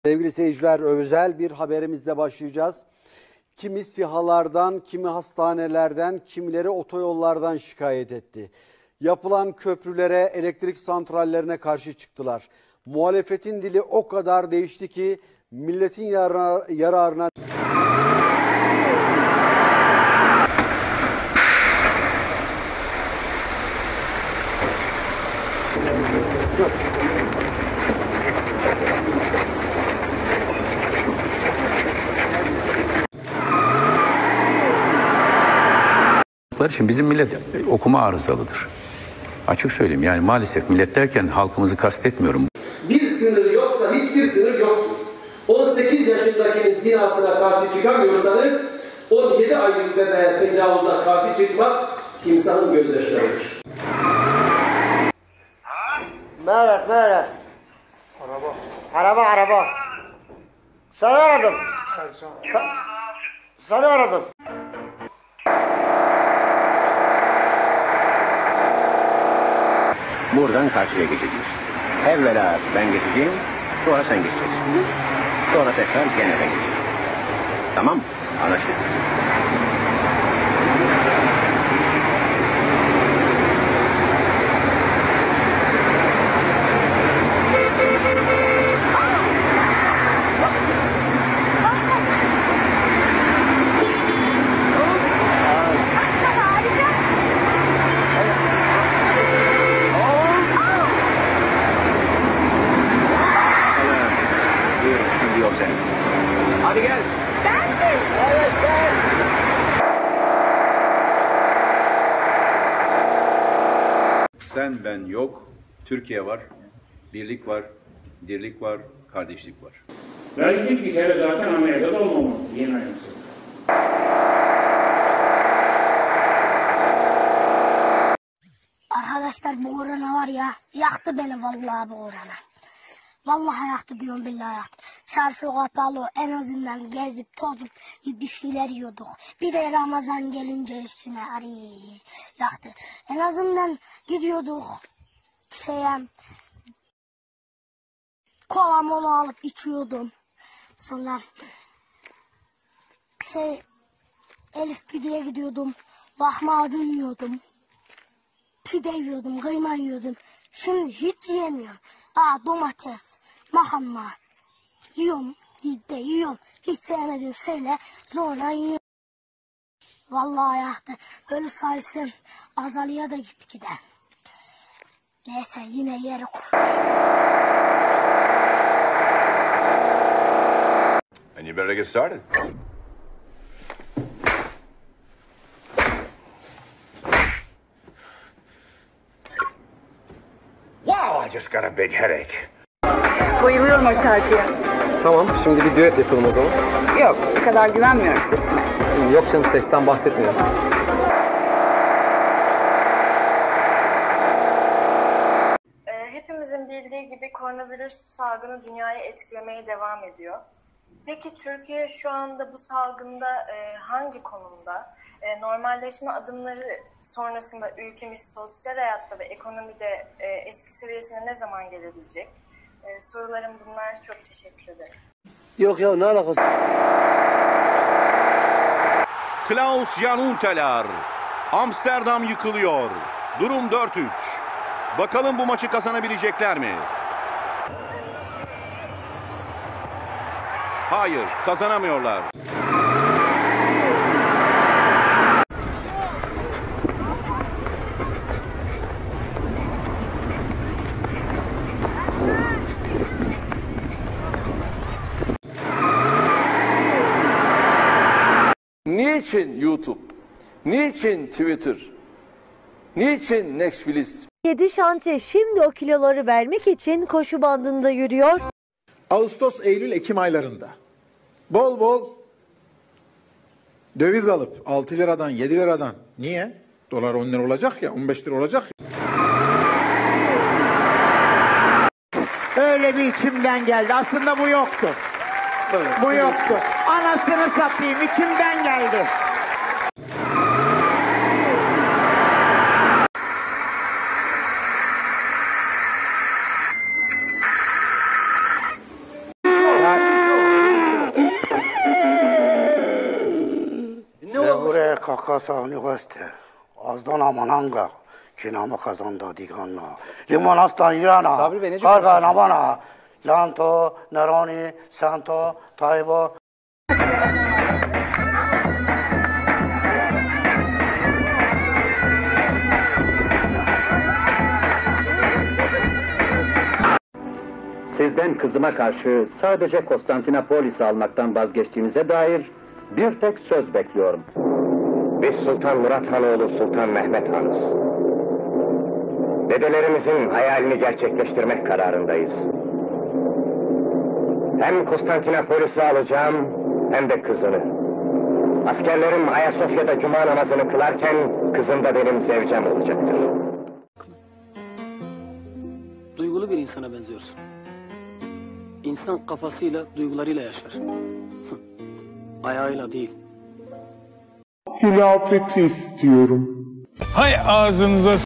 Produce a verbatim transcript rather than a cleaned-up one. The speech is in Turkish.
Sevgili seyirciler, özel bir haberimizle başlayacağız. Kimi sihalardan, kimi hastanelerden, kimileri otoyollardan şikayet etti. Yapılan köprülere, elektrik santrallerine karşı çıktılar. Muhalefetin dili o kadar değişti ki milletin yararına... yararına... Şimdi bizim millet okuma arızalıdır. Açık söyleyeyim, yani maalesef millet derken halkımızı kastetmiyorum. Bir sınır yoksa hiçbir sınır yoktur. on sekiz yaşındakinin zinasına karşı çıkamıyorsanız on yedi aylık bebeğe tecavüze karşı çıkmak timsahın gözyaşlarıdır. Meres, meres. Araba. Araba, araba. Seni aradım. Sa Seni aradım. Buradan karşıya geçeceğiz. Evvela ben geçeceğim, sonra sen geçeceksin. Sonra tekrar gene ben geçeceğim. Tamam, anlaştık. Hadi gel. Ben mi? Evet gel. Sen ben yok, Türkiye var, birlik var, dirlik var, kardeşlik var. Belki bir kere zaten Amerika'da olmamalı. Yeni aynısı. Arkadaşlar bu korona var ya, yaktı beni vallahi bu korona. Vallahi yaktı diyorum, billahi yaktı. Çarşı kapalı, en azından gezip tozup bir şeyler yiyorduk. Bir de Ramazan gelince üstüne arı yaktı. En azından gidiyorduk şeye, kola mola alıp içiyordum. Sonra şey Elif pideye gidiyordum, lahmacun yiyordum. Pide yiyordum, kıyma yiyordum. Şimdi hiç yiyemiyorum. Aa, domates, makarna yiyorum, de yiyorum. Hiç sevmediğim şeyle sonra yiyorum. Vallahi yaktı. Ölü sayısı azalıyor da gitgide. Neyse yine yeri kur. And you better get started. Wow, I just got a big headache. Bayılıyorum o şarkıya. Tamam, şimdi bir düet yapalım o zaman. Yok, o kadar güvenmiyorum sesime. Yok canım, sesten bahsetmiyorum. Hepimizin bildiği gibi koronavirüs salgını dünyayı etkilemeye devam ediyor. Peki Türkiye şu anda bu salgında e, hangi konumda? E, normalleşme adımları sonrasında ülkemiz sosyal hayatta ve ekonomide e, eski seviyesine ne zaman gelebilecek? E, sorularım bunlar. Çok teşekkür ederim. Yok ya, ne alakası? Klaus Jan Huntelaar. Amsterdam yıkılıyor. Durum dört üç. Bakalım bu maçı kazanabilecekler mi? Hayır, kazanamıyorlar. Niçin YouTube? Niçin Twitter? Niçin Netflix? Yedi Şante şimdi o kiloları vermek için koşu bandında yürüyor. Ağustos, Eylül, Ekim aylarında bol bol döviz alıp altı liradan yedi liradan, niye? Dolar on lira olacak ya, on beş lira olacak ya. Öyle bir içimden geldi. Aslında bu yoktu. Evet, bu yoktu. Anasını satayım, içimden geldi. kasani goste. Azdan amananga. Kinamı kazanda diganla. Limon aslan irana. Sabri Bey, nece Karga konuşuyorsunuz? namana. Lanto, Neroni, Santo, Taybo. Sizden kızıma karşı sadece Konstantinopolis'i almaktan vazgeçtiğimize dair bir tek söz bekliyorum. Biz Sultan Murat Hanoğlu Sultan Mehmet Han'ız. Dedelerimizin hayalini gerçekleştirmek kararındayız. Hem Konstantinopolis'i alacağım hem de kızını. Askerlerim Ayasofya'da cuma namazını kılarken kızım da benim zevcem olacaktır. Duygulu bir insana benziyorsun. İnsan kafasıyla, duygularıyla yaşar. Ayağıyla değil. Hilafeti istiyorum. Hay ağzınıza